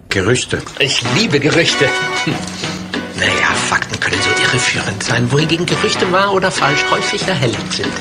Gerüchte. Ich liebe Gerüchte. Naja, Fakten können so irreführend sein, wohingegen Gerüchte wahr oder falsch häufig erhellend sind.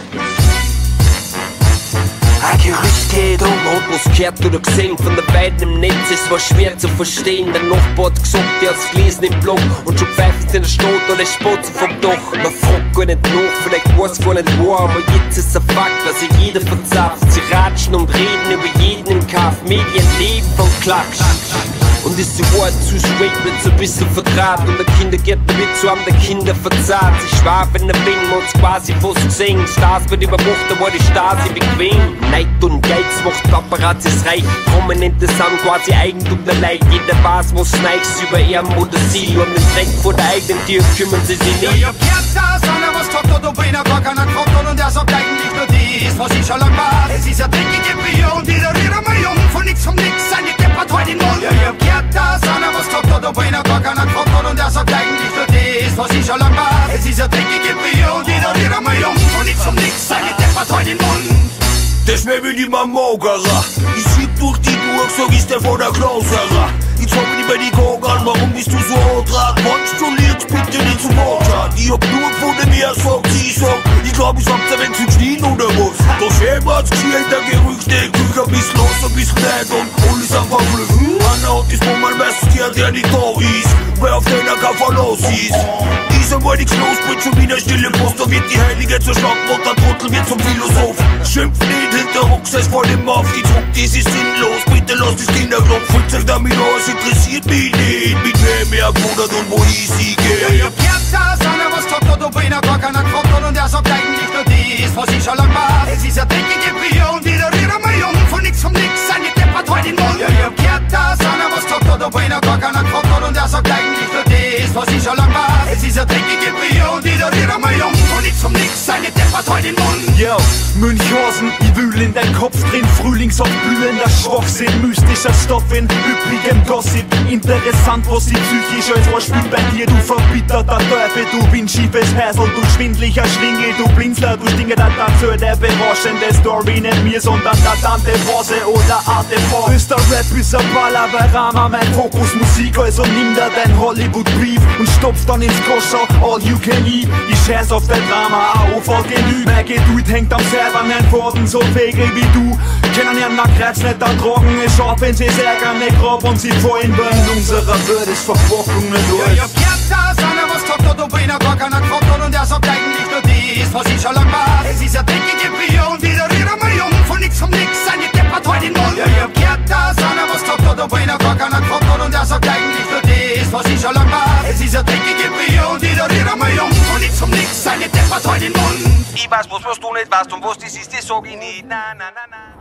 Gerüchte und was gehört oder gesehen von der beiden im Netz, es war schwer zu verstehen. Der Nachbar hat gesagt, der hat's gelesen im Blog und schon pfeift in der Stadt oder Spatze vom Dach. Man fragt gar nicht nach, vielleicht weiß gar nicht wo, aber jetzt ist ein Fakt, dass sich jeder verzapft. Sie ratschen und reden über jeden im Kauf, Medien leben von Klatsch. Und ist die Wahrheit zu straight, wird so ein bisschen verdraht. Und der Kindergärtner wird zu einem der Kinder verzahrt. Sie schwaf in der Wing, man's quasi fast gesehen. Stars wird überwacht, da war die Stasi bequem. Neid und Geiz macht Paparazzis reich. Prominente sind quasi Eigentum der Leid. Jeder weiß, was Snipes über ihn oder sie. Und den Dreck vor der eigenen Tür kümmern sie sich nicht. Ich hab gehört, dass einer was gesagt hat, ob einer gar keiner gefragt hat. Und er sagt eigentlich nur dies, was ich schon lang war. Es ist eine dreckige Bier und jeder rührt mal jung. Von nix vom Nix, seine Deppert heute in Mund. Ja, ich hab gehört, dass einer was gesagt hat, ob einer gar keiner gefragt hat. Und er sagt eigentlich nur dies, was ich schon lang war. Es ist eine dreckige Bier und jeder rührt mal jung. Von nix vom Nix, seine Deppert heute in Mund. Das mir wie die Mamogera. Ich schieb durch die durch, so wie's der von der Klauserer. Jetzt hab ich nicht mehr die Augen an, warum bist du so hart? Manchst du liegst bitte nicht zum Wortschad. Ich hab nur gefunden, mir sagt sie sagt. Ich glaub, ich hab's ein wenig zu knien oder was. Der Schäm hat's geschehen, der Gerüchte. Ich hab bis los, ein bisschen leid und alles einfach Glück. Einer hat das Moment maskiert, der nicht da ist. Wer auf den er kein Verlass ist. Dieser mal nichts los, bringt schon wieder stille Post. Da wird die Heilige zerschlagen und der Trottel wird zum Philosoph. Schimpft nicht hinter Rucksack, voll im auf die Druck, das ist sinnlos. Bitte lass das Kinderklopp, fühlt sich damit aus, interessiert mich nicht. Mit wem er wundert und wo ich sie gehe. Ja, ich hab gehört, dass einer was gesagt hat, ob einer gar keiner gefragt hat. Und er sagt eigentlich nur dies, was ich schon lang war. Es ist eine dreckige Bier und jeder rührt mal jung. Von nix vom Nix, seine Deppert heute in Mund. Ja, ich hab gehört, dass einer was gesagt hat, ob einer gar keiner gefragt hat. Und er sagt eigentlich nur dies, was ich schon lang war. Es ist eine dreckige Bier und jeder rührt mal jung. Von nix vom Nix, seine Deppert heute in Mund. Yo, Münchhausen, ich wühl in dein Kopf drin. Frühlingsaufblühender Schwachsinn, mystischer Stoff in üppigem Gossip. Interessant, was sie psychisch als was spielt bei dir. Du verbitterter Teufel, du windschiefes Häsel, du schwindlicher Schlingel, du Blinzler, du Stinge, da erzähl der berauschende Story, nicht mir, sondern der Tante Pause oder ATV. Öster Rap ist ein Palaverama, mein Fokus Musik, also nimm da dein Hollywood-Brief und stopf dann ins Koscher, all you can eat. Ich scheiß auf dein Drama, AOV genügt. Mein Geduld hängt am Server, mein Faden so fähig wie du. Können ja nach Kreuz nicht ertragen, es schaut, wenn sie's ärgern, nicht grab und sie fallen, weil in unserer Welt ist Verpackung nicht alles. Ja, ich hab gehört, dass einer was gesagt hat, ob einer gar keiner gefragt hat. Und er sagt eigentlich nur dies, was ich schon lang war. Es ist eine dreckige Bier und jeder rührt mal jung. Von nix vom Nix, seine Deppert heute in Mund. Ja, ich hab gehört, dass einer was gesagt hat, ob einer gar keiner gefragt hat. Und er sagt eigentlich nur dies, was ich schon lang war. Es ist eine dreckige Bier und jeder rührt mal jung. Von nix vom Nix, seine Deppert heute in Mund. Ich weiß was du nicht weißt und was das ist, das sag ich nicht. Na, na, na, na.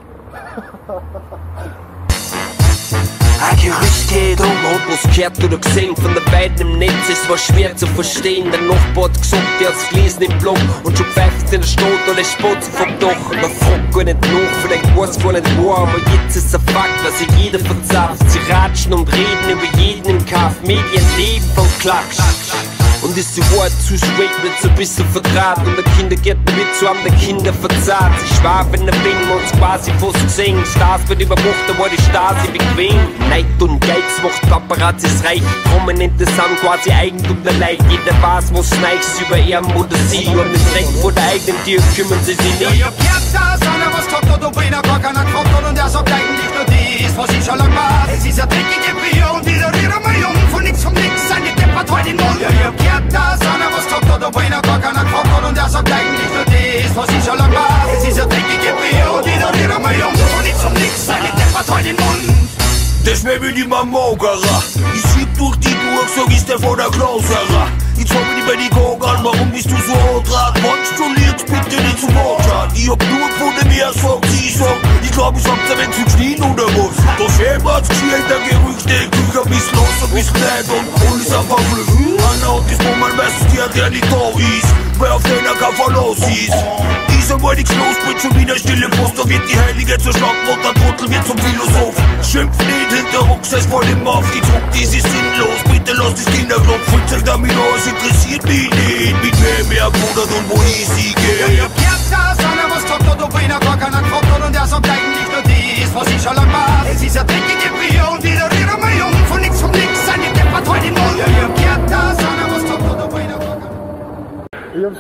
Gerüchte und was gehört oder gesehen von der beiden im Netz, es war schwer zu verstehen. Der Nachbar hat gesagt, der hat's gelesen im Blog und schon pfeift in der Stadt oder Spatze vom Dach. Man fragt gar nicht nach, vielleicht weiß gar nicht wo, aber jetzt ist ein Fakt, dass sich jeder verzapft. Sie ratschen und reden über jeden im Kauf, Medien leben von Klatsch. Und ist die Wahrheit zu straight, wird so ein bisschen verdraht. Und der Kindergärtner wird zu einem der Kinder verzahrt. Sie schwaf in der Wing, man's quasi fast gesehen. Stars wird überwacht, da war die Stasi bequem. Neid und Geiz macht Paparazzis reich. Prominente sind quasi Eigentum der Leid. Jeder weiß, was Snipes über ihn oder sie. Und den Dreck vor der eigenen Tür kümmern sie sich nicht. Ja, ich hab gehört, dass einer was gesagt hat, ob einer gar keiner gefragt hat. Und er sagt eigentlich nur dies, was ich schon lang war. Es ist eine dreckige Bier und jeder rührt mal jung. Von nix vom Nix, seine Deppert heute in Mund. Ja, ich hab gehört, dass einer was gesagt hat, ob einer gar keiner gefragt hat. Und er sagt eigentlich nur dies, was ich schon lang war. Es ist eine dreckige Bier und jeder rührt mal jung. Von nix vom Nix, seine Deppert heute in Mund. Das mir wie die Mamogera. Ich schieb durch die durch, so wie's der von der Klauserer. Jetzt hab ich nicht mehr die Augen an, warum bist du so hart? Manchst du liegst bitte nicht zum Wortschad. Ich hab nur gefunden, mir sagt sie sagt. Ich glaub, ich hab's ein wenig zu knien oder was. Der Schäm hat's geschehen, der Gerüchte. Ich hab bis los, ein bisschen leid und alles einfach Glück. Einer hat das Moment maskiert, der nicht da ist. Wer auf den er kein Verlass ist. Dieser mal nichts los, bringt schon wieder stille Post. Da wird die Heilige zerschlagen und der Trottel wird zum Philosoph. Schimpft nicht hinter Rucksack, voll im auf die Druck, das ist sinnlos. Bitte lass das Kinderklopp, fühlt sich damit aus, interessiert mich nicht. Mit wem er wundert und wo ich sie gehe. Ja, ich hab gehört, dass einer was gesagt hat, ob einer gar keiner gefragt hat. Und er sagt eigentlich nur dies, was ich schon lang war. Es ist eine dreckige Bier und jeder rührt mal jung. Von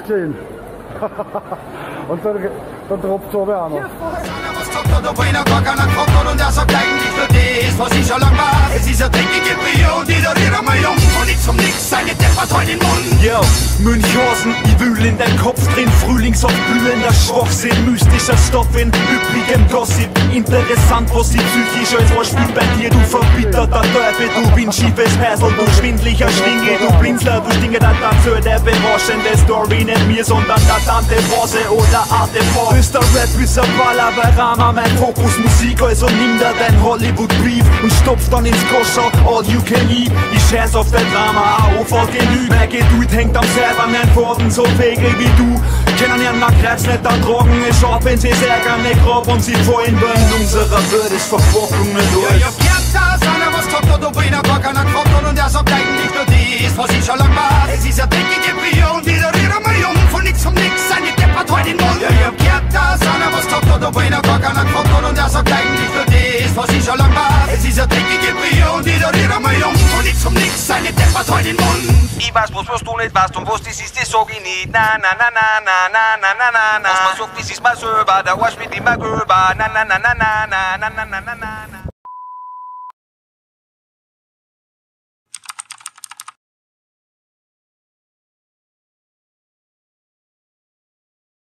stehen. Und dann tropft es aber auch noch. Da wo einer gar keiner gefragt hat und er sagt eigentlich nur das, was ich schon lang weiß. Es ist eine dreckige Bier und ich rühre mal um. Und nichts um nix, seine Deppert heute den Mund. Yo, Münchhausen, ich wühl in dein Kopf drin. Frühlingshoff, blühender Schwachsinn, mystischer Stoff in üppigem Gossip. Interessant, was die psychisch als was spielt bei dir. Du verbitterter Teufel, du windschiefes Häsel, du schwindlicher Schlingel, du Blinzler, du Stinge, der Tanzör, der berauschende Story, nicht mir, sondern der Tante Pause oder Arte vor. Bist der Rap, ist ein Palaverama, mein Fokus Musik, also nimm da dein Hollywood-Beef und stopf dann ins Koscher, all you can eat. Ich scheiß auf dein Drama, auf all genügt. Mein Geduld hängt am selber, mein Faden so fähig wie du. Kennen ja nach Kreuz nicht ertragen, es scharf, wenn sie ärgern, nicht grob und sie fallen, wenn unserer Welt ist Verpackung nicht durch. Ja, ich hab gehört, dass einer was gesagt hat, obwohl einer gar keiner gefragt hat und er sagt eigentlich nur das, was ich schon lang weiß. Es ist eine dreckige Bier und ich rühre mal um. Von nix um nix, seine Deppert heute den Mund. Ja, ich hab gehört, dass einer was gesagt hat, obwohl einer gar keiner gefragt hat und er sagt eigentlich nur das, was ich schon lang weiß. Es ist eine dreckige Bier und ich rühre mal um. Von nix um nix, seine Deppert heute den Mund. Ich weiß was du nicht weißt und was das ist, das sag ich nicht. Na na na na na na na na na na. Was man sagt, das ist mal selber, der Arsch wird immer gröber. Na na na na na na na na na na na.